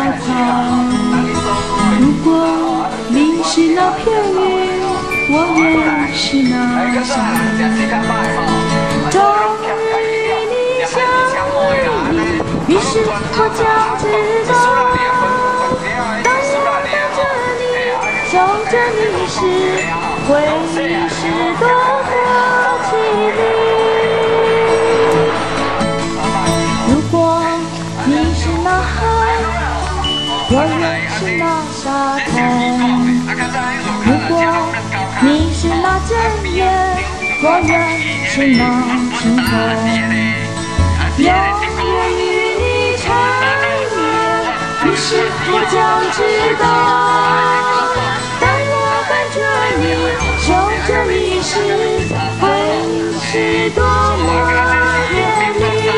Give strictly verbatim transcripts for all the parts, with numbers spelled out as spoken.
滩。如果你是那片云，我也是那小云。终与你相偎，于是我将知道，当我抱着你、守着你时，会是多么凄厉。如果你是那海，我也是那沙滩。如果你是那针眼，我也是那星空。永远与你缠绵，于是我将知道，当我伴着你、守着你时，会是多么甜蜜。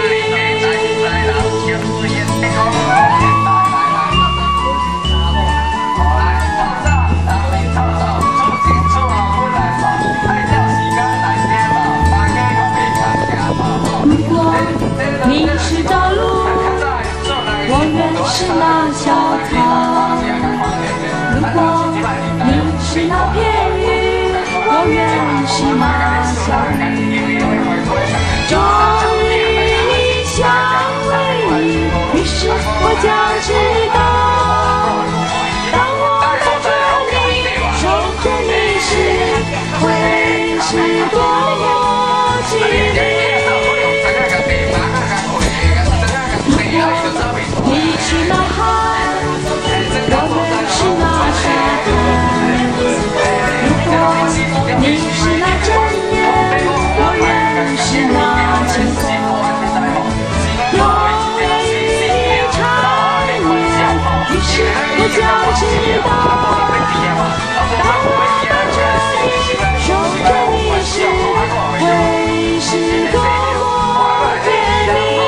你是道路，我愿是那小塘。如果你是那片云，我愿是那小云。终与你相偎，于是我将知道，当我抱着你、守着你时，会是多么凄厉。你是那海，我愿是那沙滩。如果你是那针眼，我愿是那星空。永远与你缠绵，于是我将知道，当我伴着你、守着你时，会是多么甜蜜。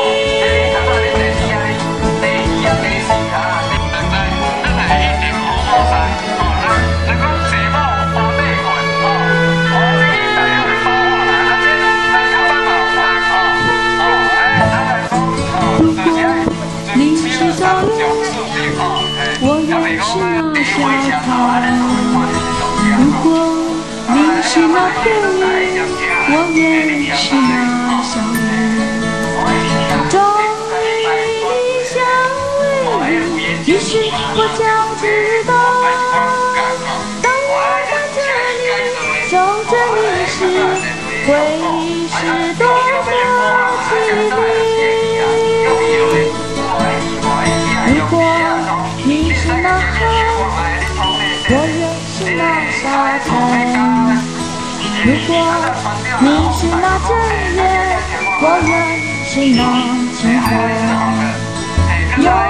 我愿是那小塘。如果你是那片云，我愿是那小云。终与你相偎，于是我将知道，当我伴着你、守着你时，会是多么凄厉。如果你是那海，我愿是那沙滩。如果你是那针眼，我愿是那星空。